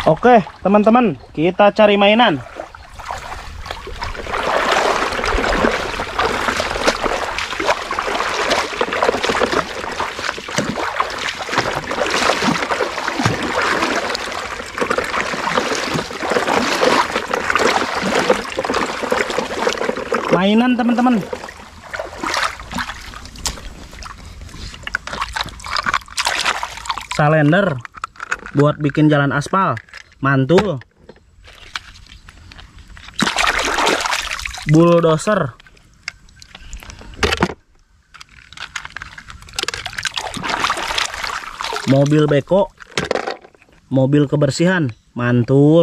Oke, teman-teman, kita cari mainan. Mainan, teman-teman. Salender buat bikin jalan aspal, mantul. Bulldozer, mobil beko, mobil kebersihan, mantul.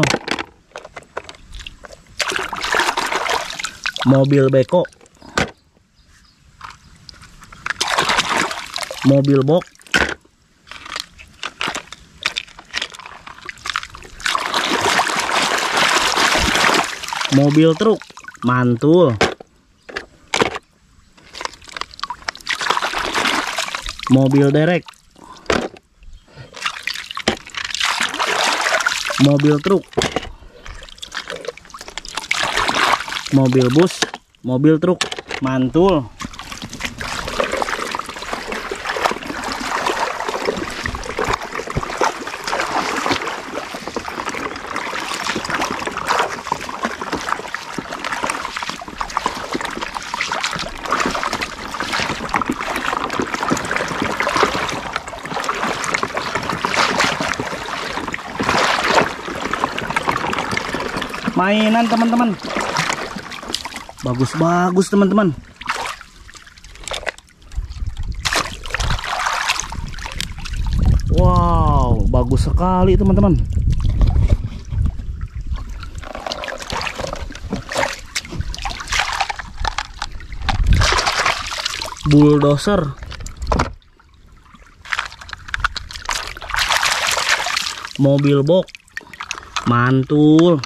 Mobil beko, mobil box, mobil truk, mantul. Mobil derek, mobil truk, mobil bus, mobil truk, mantul. Mainan, teman-teman. Bagus-bagus, teman-teman. Wow, bagus sekali, teman-teman. Bulldozer, mobil box, mantul.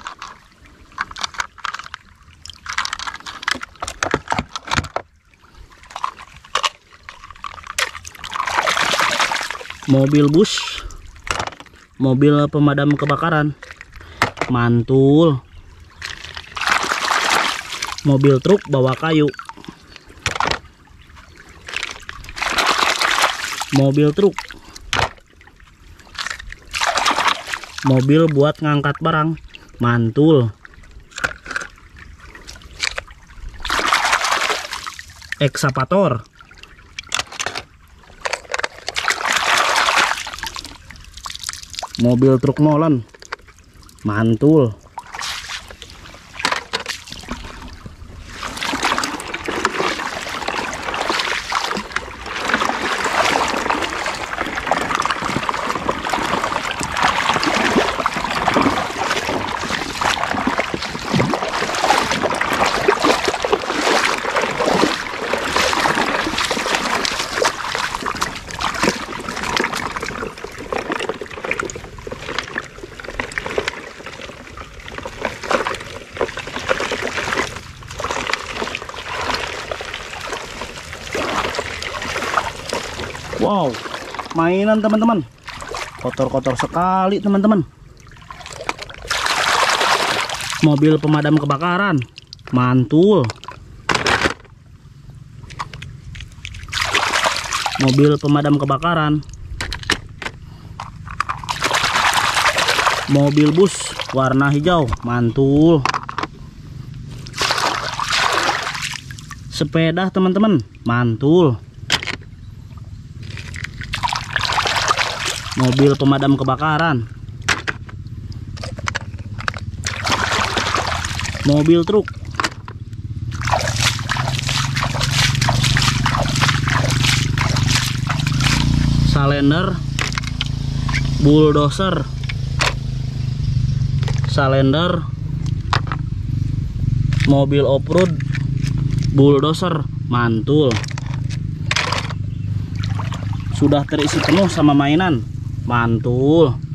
Mobil bus, mobil pemadam kebakaran, mantul. Mobil truk bawa kayu, mobil truk, mobil buat ngangkat barang, mantul. Ekskavator, mobil truk molen, mantul. Wow, mainan, teman-teman. Kotor-kotor sekali, teman-teman. Mobil pemadam kebakaran, mantul. Mobil pemadam kebakaran, mobil bus warna hijau, mantul. Sepeda, teman-teman, mantul. Mobil pemadam kebakaran, mobil truk, salender, bulldozer, salender, mobil off-road, bulldozer, mantul. Sudah terisi penuh sama mainan, mantul.